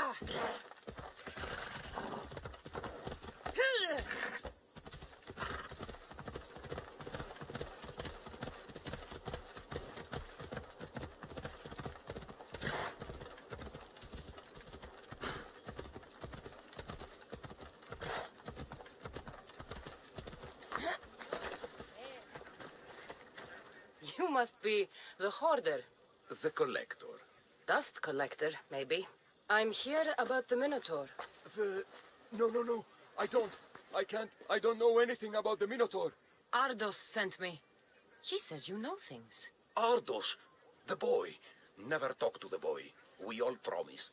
You must be the hoarder. The collector. Dust collector, maybe. I'm here about the Minotaur. No. I can't. I don't know anything about the Minotaur. Ardos sent me. He says you know things. Ardos, the boy. Never talk to the boy. We all promised.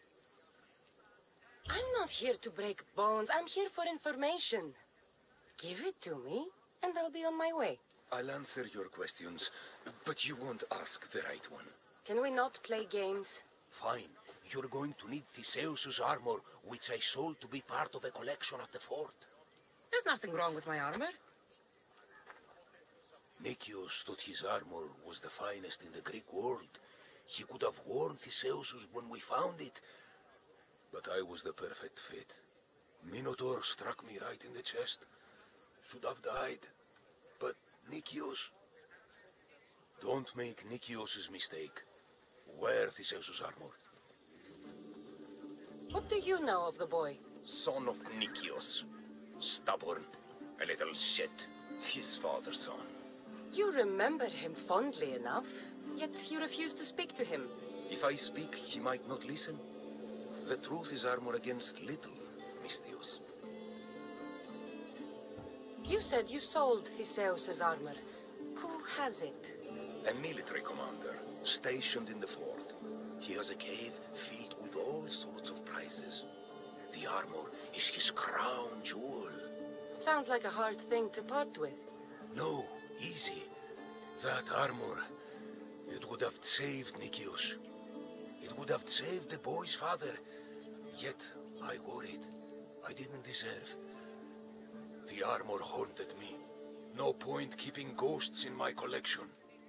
I'm not here to break bones. I'm here for information. Give it to me, and I'll be on my way. I'll answer your questions, but you won't ask the right one. Can we not play games? Fine. You're going to need Theseus's armor, which I sold to be part of a collection at the fort. There's nothing wrong with my armor. Nicias thought his armor was the finest in the Greek world. He could have worn Theseus's when we found it. But I was the perfect fit. Minotaur struck me right in the chest. Should have died. But Nicias... Don't make Nicias's mistake. Wear Theseus's armor. What do you know of the boy? Son of Nicias. Stubborn. A little shit. His father's son. You remember him fondly enough, yet you refuse to speak to him. If I speak, he might not listen. The truth is armor against little, Misthios. You said you sold Theseus's armor. Who has it? A military commander, stationed in the fort. He has a cave filled with all sorts of prizes. The armor is his crown jewel. Sounds like a hard thing to part with. No, easy. That armor, it would have saved Nicias. It would have saved the boy's father. Yet, I wore it. I didn't deserve. The armor haunted me. No point keeping ghosts in my collection.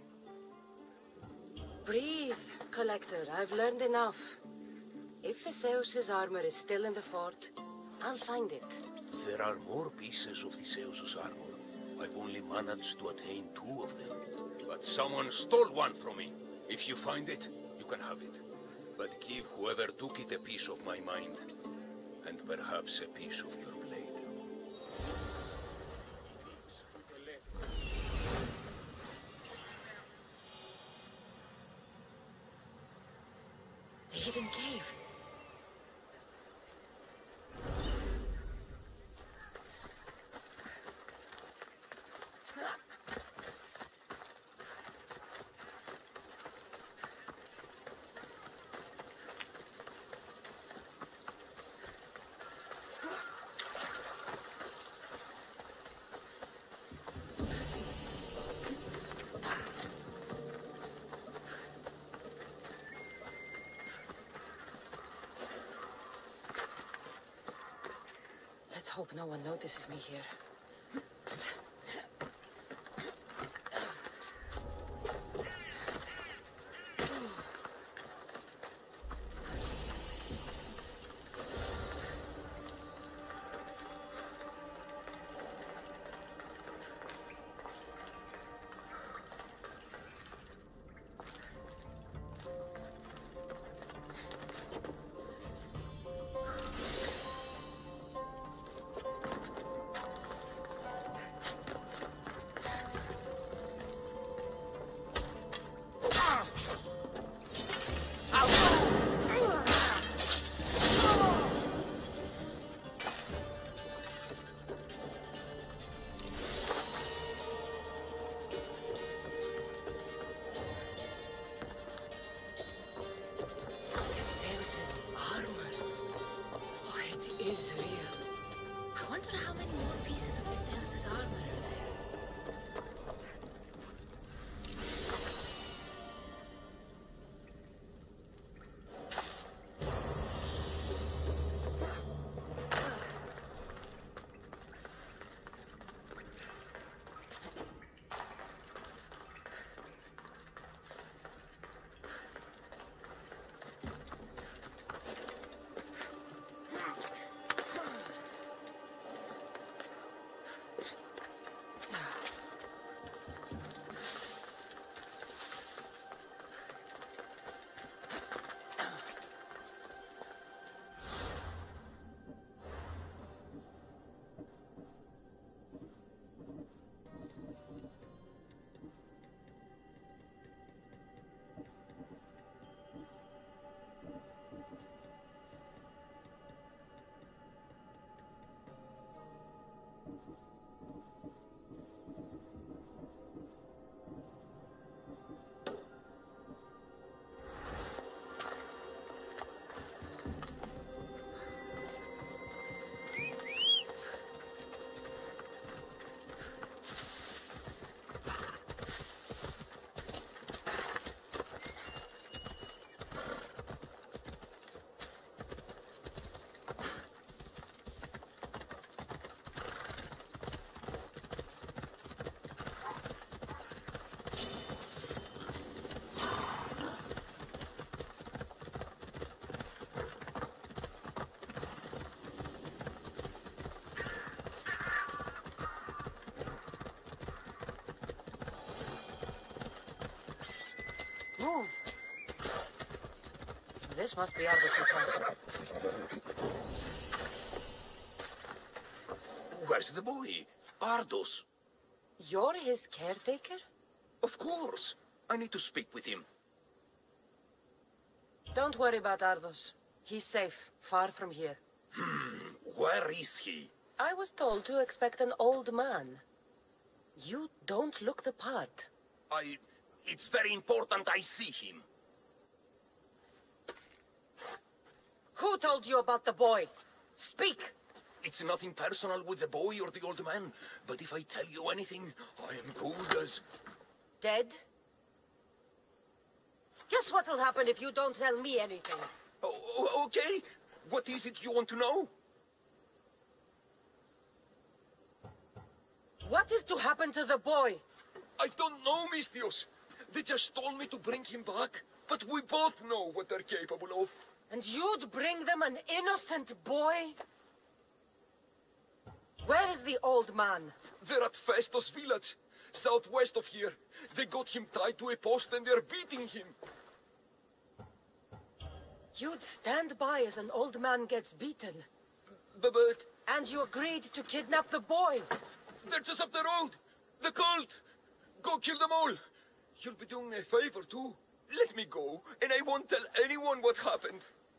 Breathe, Collector. I've learned enough. If Theseus's armor is still in the fort, I'll find it. There are more pieces of Theseus's armor. I've only managed to attain 2 of them. But someone stole one from me. If you find it, you can have it. But give whoever took it a piece of my mind. And perhaps a piece of your blade. The hidden cave. Let's hope no one notices me here. This must be Ardos's house. Where's the boy? Ardos. You're his caretaker? Of course. I need to speak with him. Don't worry about Ardos. He's safe, far from here. Where is he? I was told to expect an old man. You don't look the part. It's very important I see him. Who told you about the boy? Speak! It's nothing personal with the boy or the old man, but if I tell you anything, I am good as... Dead? Guess what'll happen if you don't tell me anything? Okay. What is it you want to know? What is to happen to the boy? I don't know, Misthios. They just told me to bring him back. But we both know what they're capable of. And you'd bring them an innocent boy? Where is the old man? They're at Festos village, southwest of here. They got him tied to a post and they're beating him. You'd stand by as an old man gets beaten. But And you agreed to kidnap the boy. they're just up the road. The cult. Go kill them all. You'll be doing me a favor, too. Let me go, and I won't tell anyone what happened.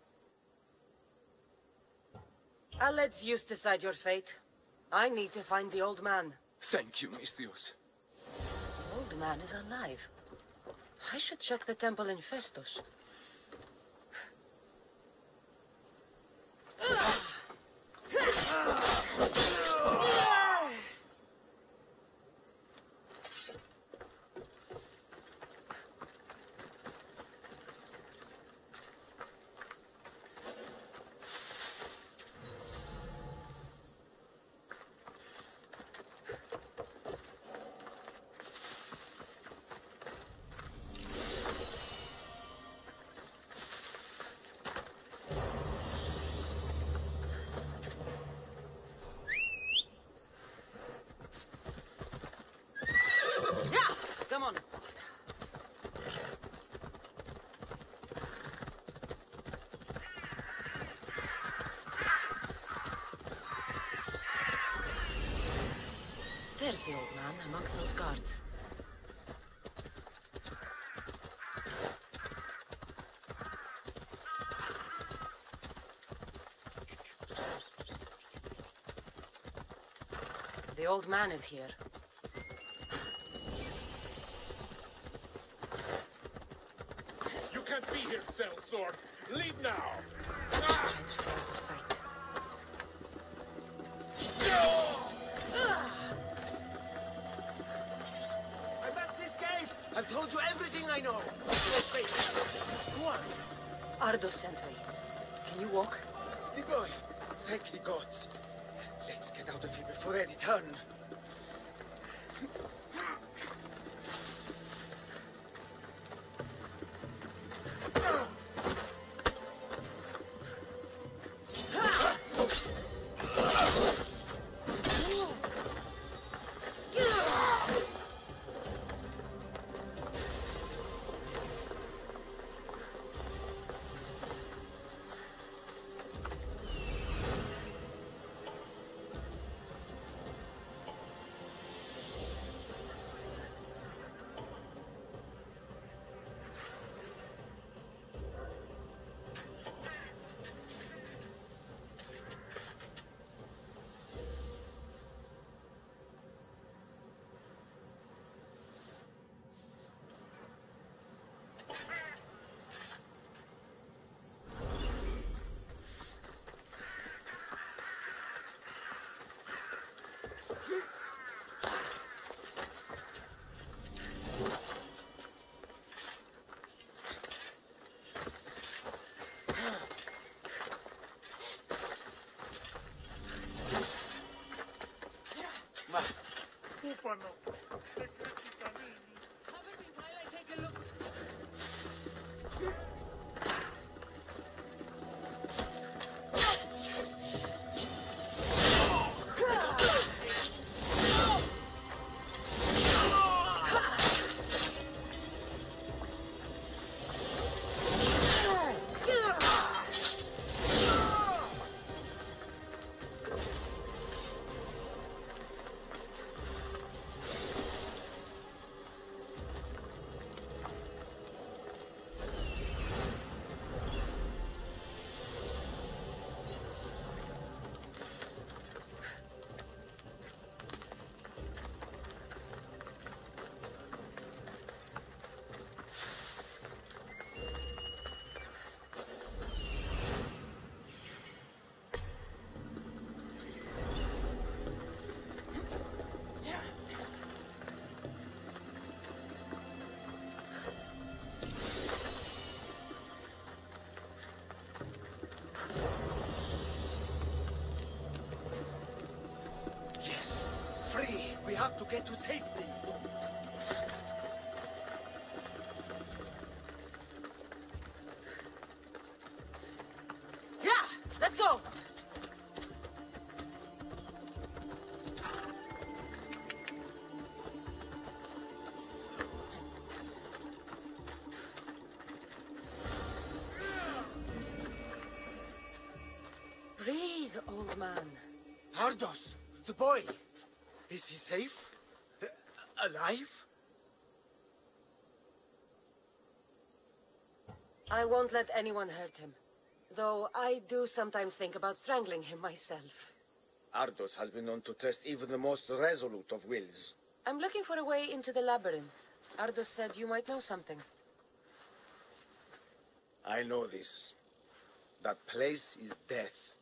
I'll let Zeus decide your fate. I need to find the old man. Thank you, Misthios. The old man is alive. I should check the temple in Festus. Come on. There's the old man amongst those guards. The old man is here. You can't be here, Sellsword. Leave now. Try to stay out of sight. I'm at this cave. I've told you everything I know. Wait. Who are you? Ardos sent me. Can you walk? The boy. Thank the gods. Let's get out of here before they return. get to safety. Yeah, let's go. Breathe, old man. Ardos, the boy. Is he safe? Alive? I won't let anyone hurt him. Though I do sometimes think about strangling him myself. Ardos has been known to test even the most resolute of wills. I'm looking for a way into the labyrinth. Ardos said you might know something. I know this. That place is death.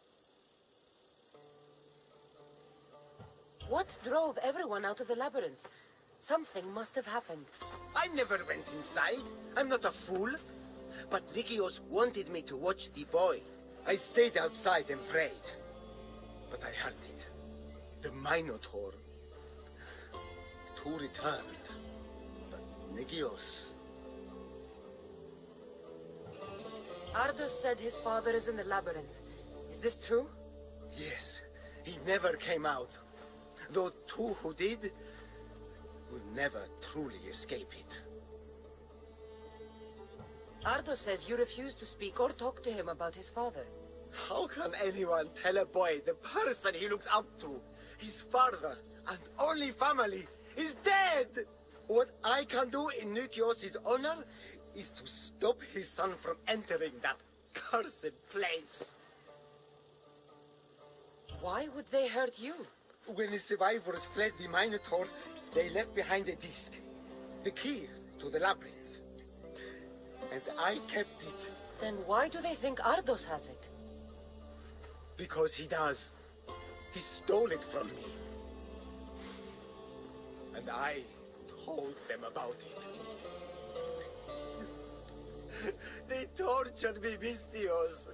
What drove everyone out of the labyrinth? Something must have happened. I never went inside. I'm not a fool. But Nikios wanted me to watch the boy. I stayed outside and prayed. But I heard it. The Minotaur. Two returned. But Nikios... Ardos said his father is in the labyrinth. Is this true? Yes, he never came out. Though two who did will never truly escape it. Ardos says you refuse to speak or talk to him about his father. How can anyone tell a boy the person he looks up to, his father and only family, is dead? What I can do in Nikios' honor is to stop his son from entering that cursed place. Why would they hurt you? When the survivors fled the Minotaur, they left behind a disc, the key to the labyrinth. And I kept it. Then why do they think Ardos has it? Because he does. He stole it from me. And I told them about it. They tortured me, Misthios.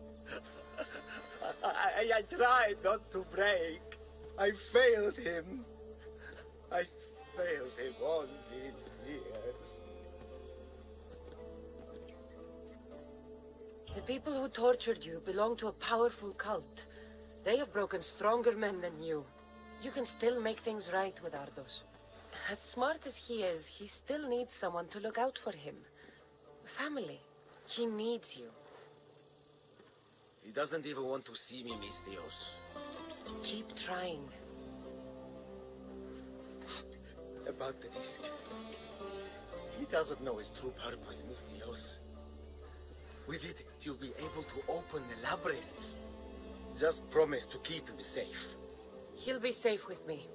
I tried not to break. I failed him. I failed him all these years. The people who tortured you belong to a powerful cult. They have broken stronger men than you. You can still make things right with Ardos. As smart as he is, he still needs someone to look out for him. Family. He needs you. He doesn't even want to see me, Misthios. Keep trying. About the disc. He doesn't know his true purpose, Misthios. With it, you'll be able to open the labyrinth. Just promise to keep him safe. He'll be safe with me.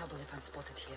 trouble if I'm spotted here.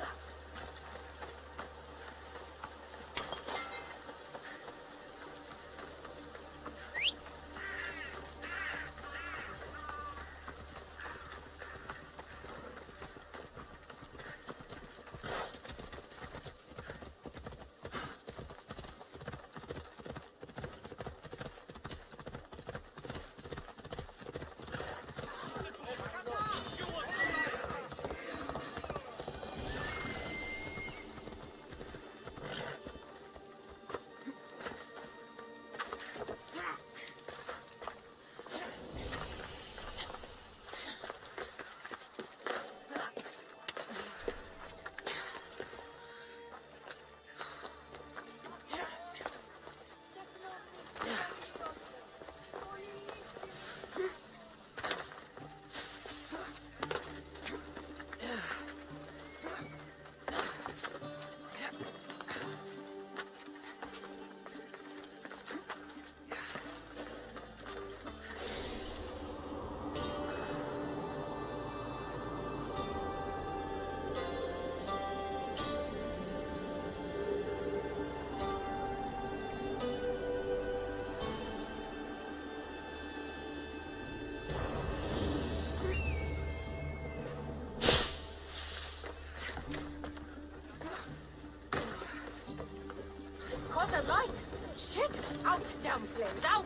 Caught a light! Shit! Out, damn flames, out!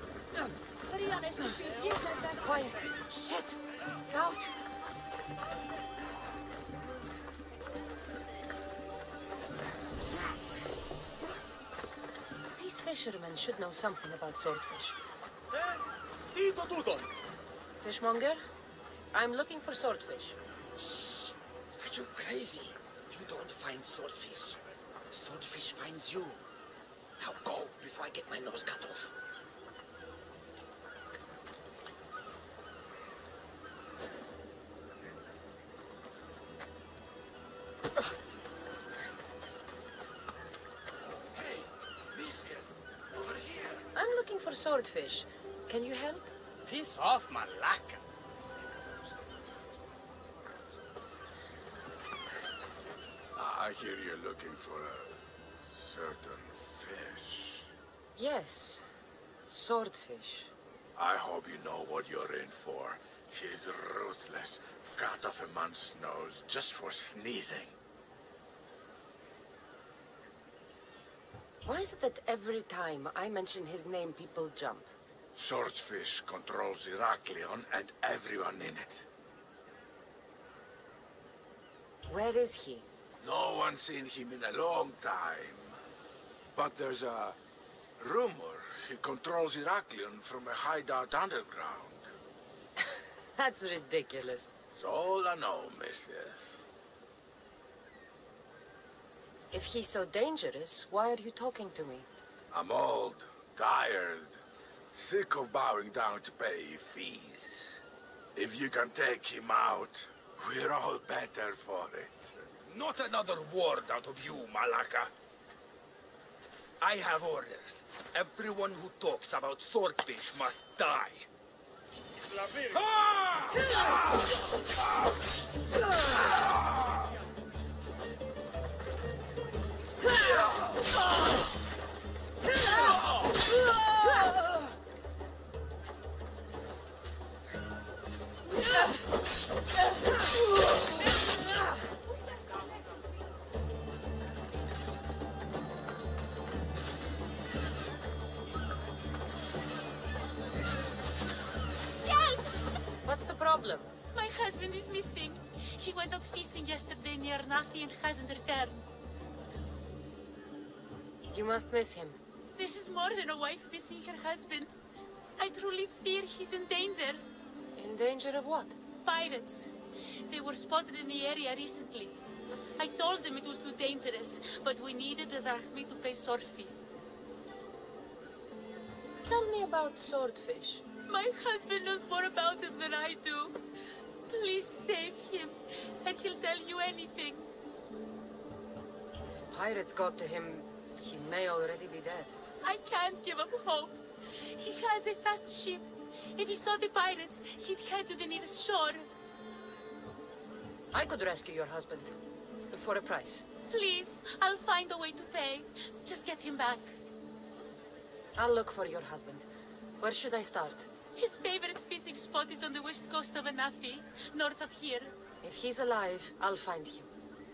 Quiet! Shit! Out! These fishermen should know something about swordfish. Fishmonger? I'm looking for swordfish. Shh! Are you crazy? You don't find swordfish. Swordfish finds you. Now go before I get my nose cut off. Hey, misfits, over here. I'm looking for swordfish. Can you help? Piss off, Malaka. I hear you're looking for a certain fish. Yes. Swordfish. I hope you know what you're in for. He's ruthless. Cut off a man's nose just for sneezing. Why is it that every time I mention his name, people jump? Swordfish controls Heraklion and everyone in it. Where is he? No one's seen him in a long time. But there's a rumor he controls Heraklion from a hideout underground. That's ridiculous. It's all I know, mistress. If he's so dangerous, why are you talking to me? I'm old, tired, sick of bowing down to pay fees. If you can take him out, we're all better for it. Not another word out of you, Malaka. I have orders. Everyone who talks about swordfish must die. What's the problem? My husband is missing. He went out fishing yesterday near Nafi and hasn't returned. You must miss him. This is more than a wife missing her husband. I truly fear he's in danger. In danger of what? Pirates. They were spotted in the area recently. I told them it was too dangerous, but we needed the drachmi to pay swordfish. Tell me about swordfish. My husband knows more about him than I do. Please save him, and he'll tell you anything. If pirates got to him, he may already be dead. I can't give up hope. He has a fast ship. If he saw the pirates, he'd head to the nearest shore. I could rescue your husband. For a price. Please, I'll find a way to pay. Just get him back. I'll look for your husband. Where should I start? His favorite fishing spot is on the west coast of Anafi, north of here. If he's alive, I'll find him.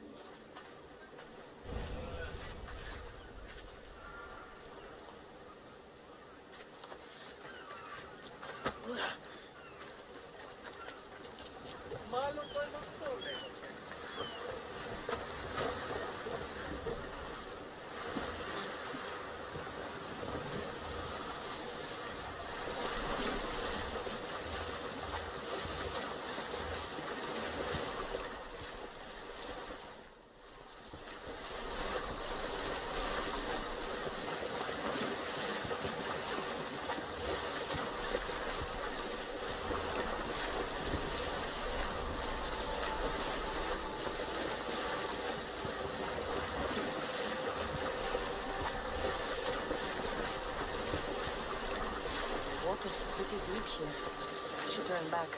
Water's pretty deep here. I should turn back.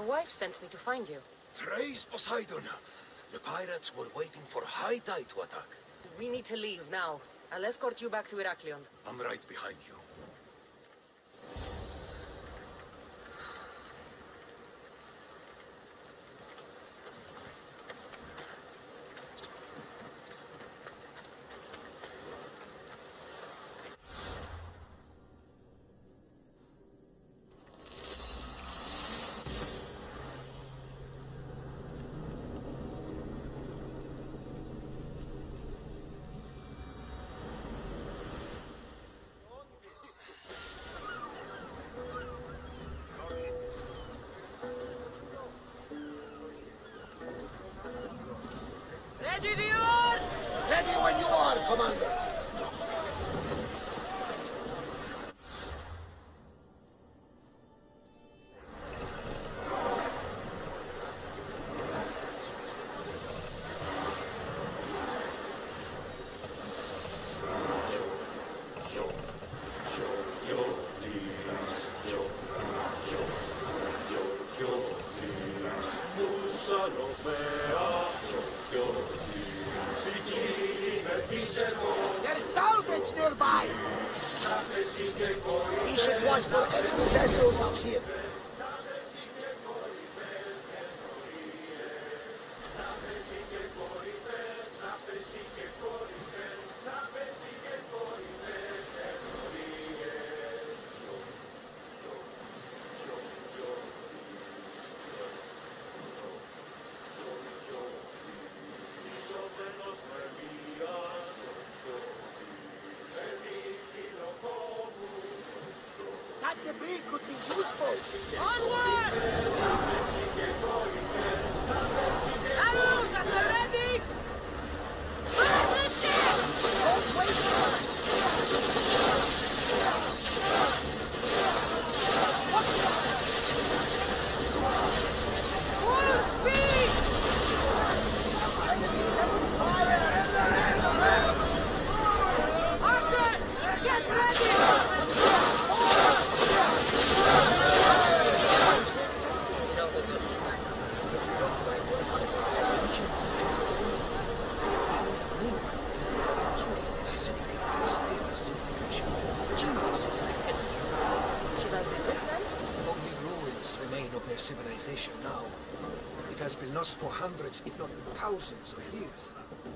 wife sent me to find you. Praise Poseidon! The pirates were waiting for high tide to attack. We need to leave now. I'll escort you back to Heraklion. I'm right behind you. Ready the oars! Ready when you are, Commander. There's salvage nearby! We should watch for enemy vessels out here. That debris could be useful. Onward! Arrows at the ready! Burn the ship! Don't wait! Full speed! Enemy setting fire! Archers! Get ready! Should I visit them? Only ruins remain of their civilization now. It has been lost for hundreds, if not thousands of years.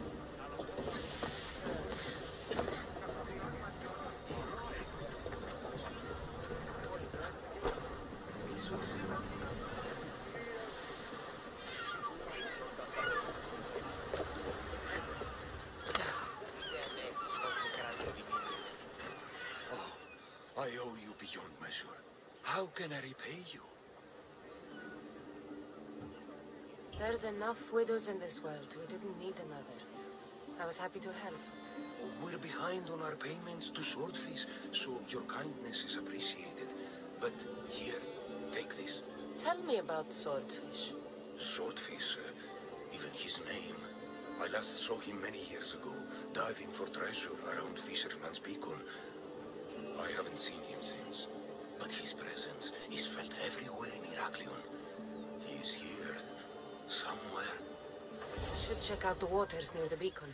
I owe you beyond measure. How can I repay you? There's enough widows in this world. We didn't need another. I was happy to help. We're behind on our payments to Swordfish, so your kindness is appreciated. But here, take this. Tell me about Swordfish. Swordfish, even his name. I last saw him many years ago, diving for treasure around Fisherman's Beacon. I haven't seen him since, but his presence is felt everywhere in Heraklion. He is here, somewhere. Should check out the waters near the beacon.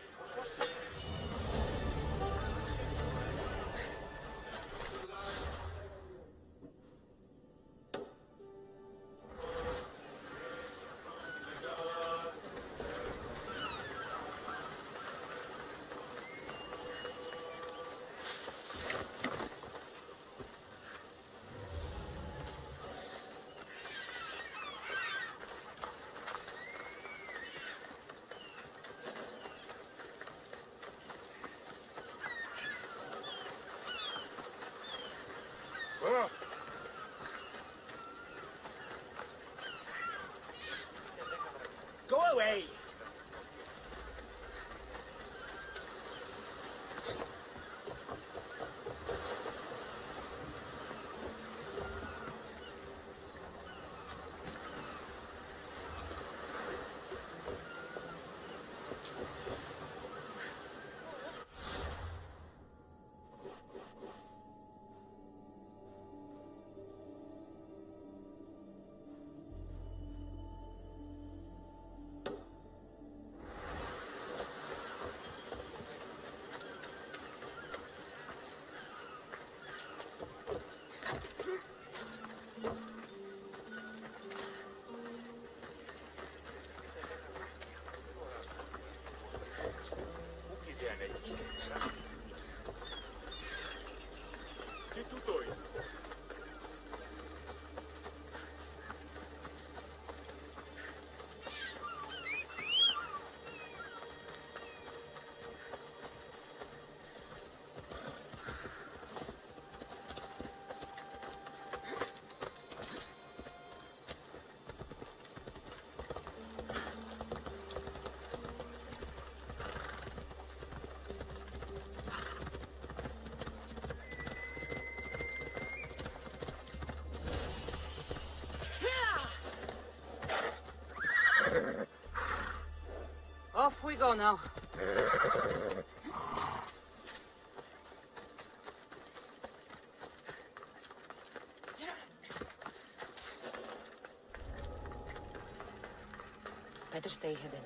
go now. Better stay hidden.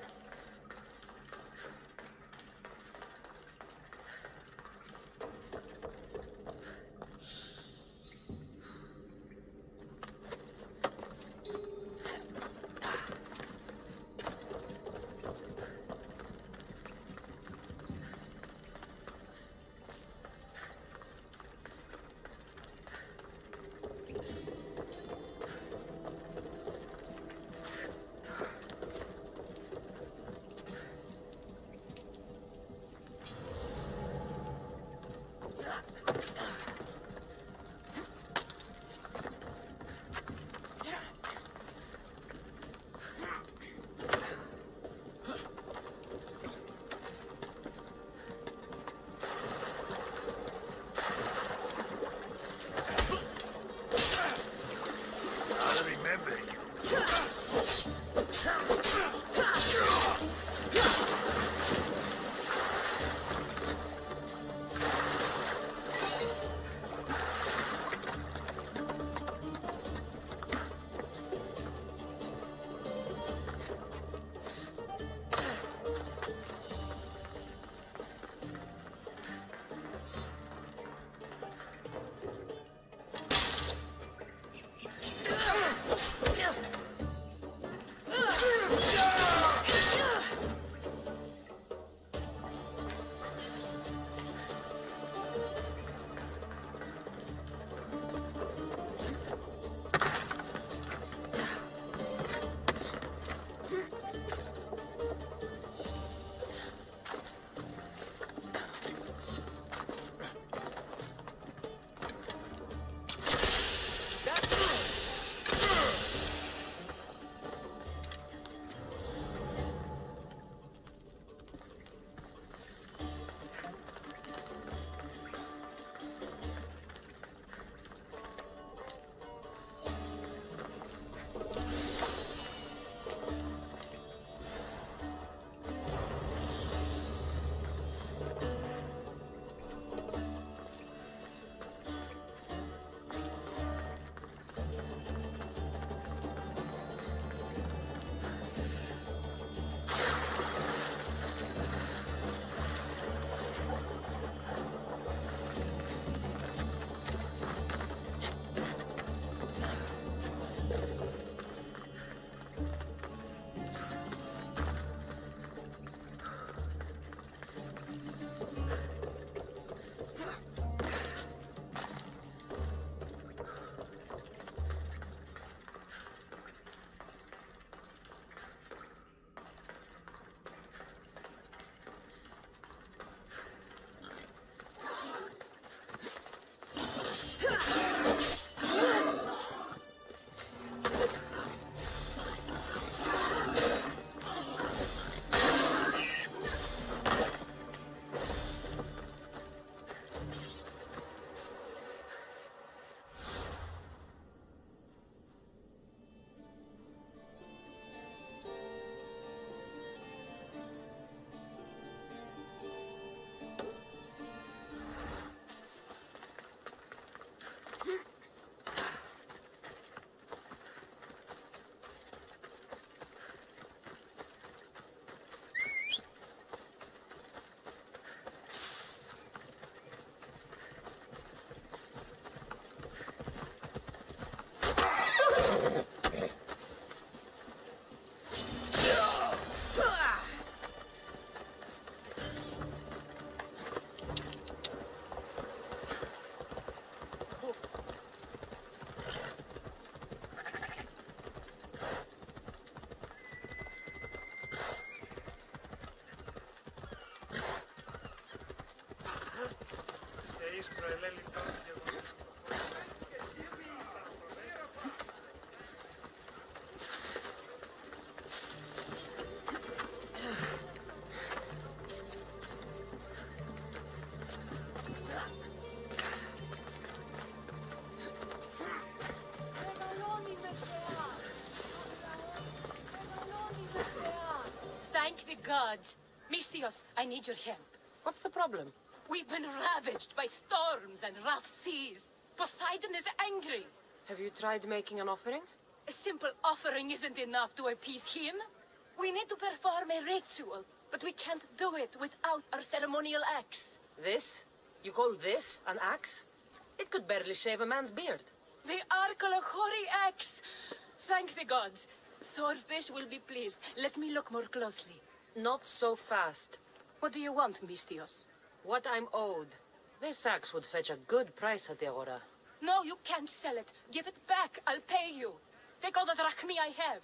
Thank the gods. Misthios, I need your help. What's the problem? We've been ravaged by storms and rough seas. Poseidon is angry. Have you tried making an offering? A simple offering isn't enough to appease him. We need to perform a ritual, but we can't do it without our ceremonial axe. This? You call this an axe? It could barely shave a man's beard. The Arkalahori axe! Thank the gods. Swordfish will be pleased. Let me look more closely. Not so fast. What do you want, Misthios? What I'm owed. This axe would fetch a good price at the Aura. No, you can't sell it. Give it back. I'll pay you. Take all the drachmi I have.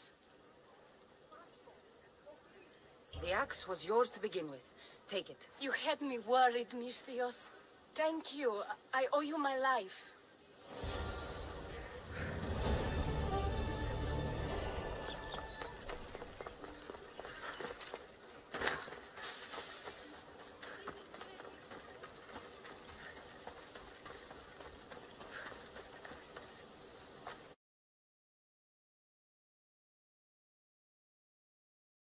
The axe was yours to begin with. Take it. You had me worried, Misthios. Thank you. I owe you my life.